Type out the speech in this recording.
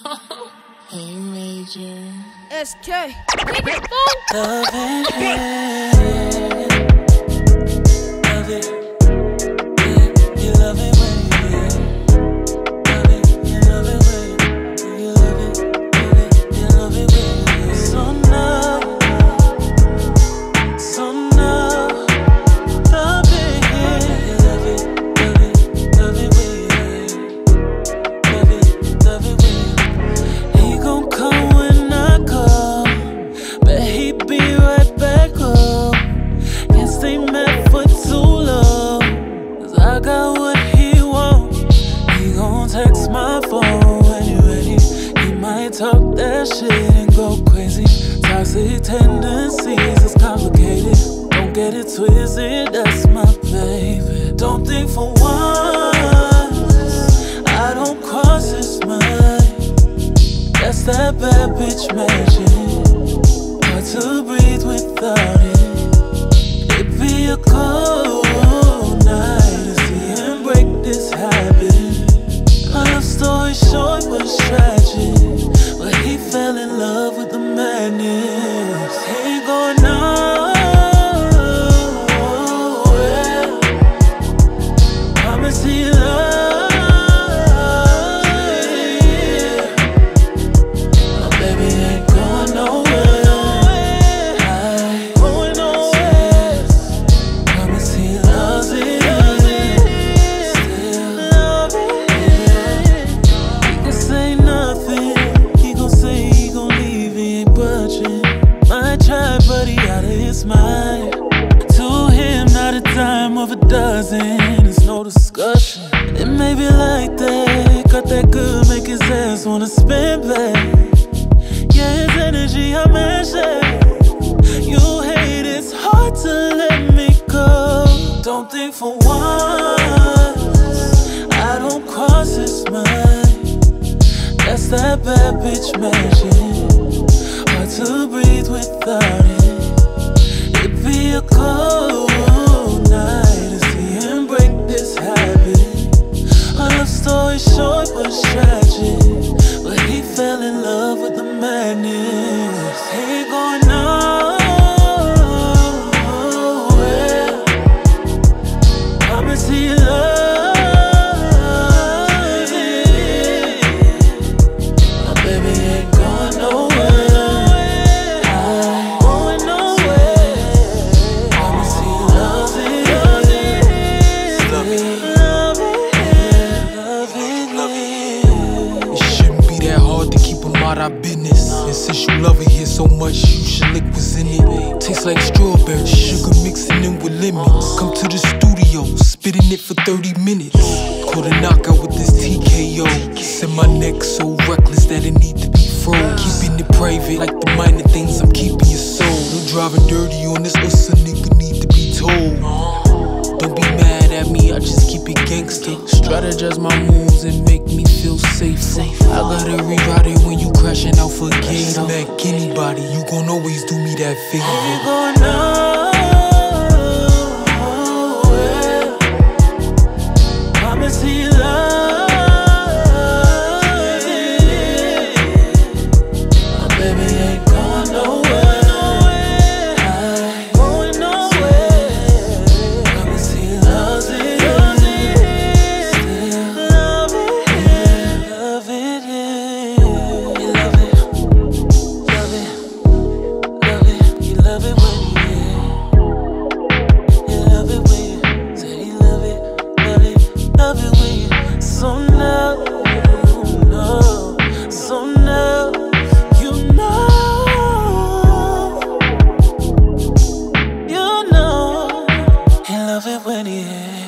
Hey, Major. SK. Take it, fool. Love it, love it. You love it when you love it. You love it when you love it. You love it when you so now, so now. Love it, you love it, love it, love it when you love it when you. He gon' come when I call, but he be right back home. Can't stay mad for too long, 'cause I got what he want. He gon' text my phone when you ready. He might talk that shit and go crazy. Toxic tendencies is complicated. Don't get it twisted, that's my baby. Don't think for once I don't cross his mind. That's that bad bitch magic. Hard to breathe without it. It'd be a cold night to see him break this habit. Our love story short was tragic, but he fell in love with the madness. He ain't going nowhere. Promise he loves it. My baby ain't going nowhere. Going nowhere. Promise he loves it. Still love it. He can say nothing. He gon' say he gon' leave. He ain't budging. Might try, but he out of his mind. To him, not a dime of a dozen. It's no discussion. It may be like that. Got that good, make his ass wanna spin back. Yeah, his energy, I mentioned. You hate, it's hard to let me go. Don't think for once I don't cross his mind. That's that bad bitch magic. Hard to breathe without it. It'd be a cold night to see him break this habit. Our love story short was tragic, but he fell in love with the madness. He ain't going nowhere. Promise he loves it. My baby ain't going nowhere. Going nowhere. Promise he loves it. Love it, love it, love it. It shouldn't be that hard to keep him out our business. And since you love it here so much, you should lick what's in it. Tastes like strawberry, sugar mixing in with lemons. Come to the studio, spitting it for 30 minutes. Caught a knockout with this TKO. Kissing my neck so reckless that it need to be froze. Keeping it private, like the minor things, I'm keeping your soul. No driving dirty on this, us a nigga need to be told. Don't be mad at me, I just keep it gangster. Strategize my moves and make me feel safe. I gotta reroute it when you crashing out for gator. Smack anybody, you gon' always do me that favor. Ain't going nowhere. Promise he loves it. My baby ain't going nowhere. Going nowhere. Promise he loves it. Still love it. Love it. You love it. Love it. Love it. You love it when you love it when you say you love it, love it, love it when you. So now, no, so now, you know, you love it when you.